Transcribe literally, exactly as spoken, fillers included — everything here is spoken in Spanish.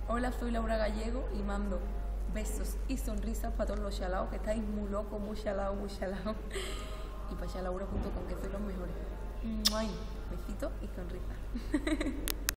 Hola, soy Laura Gallego y mando besos y sonrisas para todos los chalaos que estáis muy locos, muy chalaos, muy chalaos. Y para chalaura punto com, que sois los mejores. ¡Mua! Besitos y sonrisas.